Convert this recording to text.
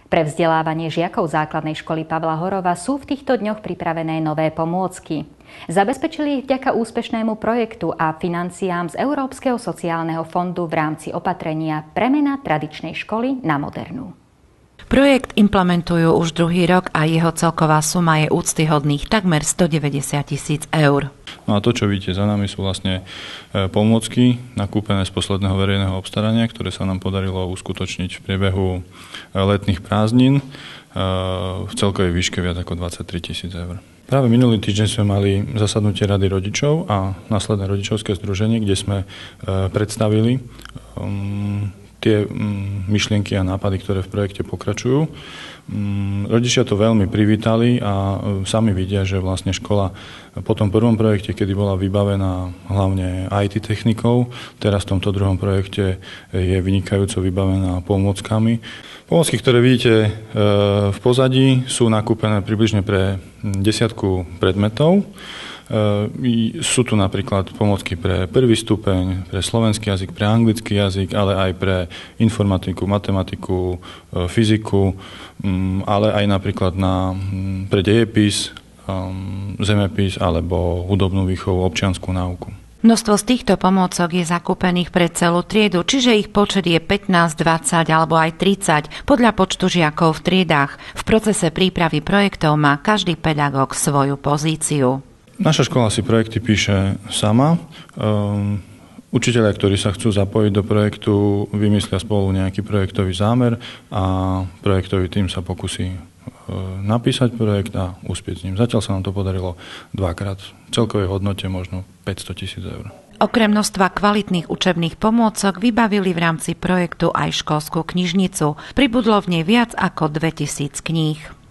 Pre vzdelávanie žiakov základnej školy Pavla Horova sú v týchto dňoch pripravené nové pomôcky. Zabezpečili ich vďaka úspešnému projektu a financiám z Európskeho sociálneho fondu v rámci opatrenia Premena tradičnej školy na modernú. Projekt implementujú už druhý rok a jeho celková suma je úctyhodných takmer 190 000 eur. No a to, čo vidíte za nami, sú vlastne pomôcky nakúpené z posledného verejného obstarania, ktoré sa nám podarilo uskutočniť v priebehu letných prázdnin v celkovej výške viac ako 23 000 eur. Práve minulý týždeň sme mali zasadnutie Rady rodičov a následné rodičovské združenie, kde sme predstavili tie myšlienky a nápady, ktoré v projekte pokračujú. Rodičia to veľmi privítali a sami vidia, že vlastne škola po tom prvom projekte, kedy bola vybavená hlavne IT technikou, teraz v tomto druhom projekte je vynikajúco vybavená pomôckami. Pomôcky, ktoré vidíte v pozadí, sú nakúpené približne pre 10 predmetov. Sú tu napríklad pomôcky pre prvý stupeň, pre slovenský jazyk, pre anglický jazyk, ale aj pre informatiku, matematiku, fyziku, ale aj napríklad pre dejepis, zemepis alebo hudobnú výchovu, občiansku náuku. Množstvo z týchto pomôcok je zakúpených pre celú triedu, čiže ich počet je 15, 20 alebo aj 30 podľa počtu žiakov v triedách. V procese prípravy projektov má každý pedagóg svoju pozíciu. Naša škola si projekty píše sama. Učitelia, ktorí sa chcú zapojiť do projektu, vymyslia spolu nejaký projektový zámer a projektový tím sa pokusí napísať projekt a uspieť s ním. Zatiaľ sa nám to podarilo dvakrát. V celkovej hodnote možno 500 000 eur. Okrem množstva kvalitných učebných pomôcok vybavili v rámci projektu aj školskú knižnicu. Pribudlo v nej viac ako 2000 kníh.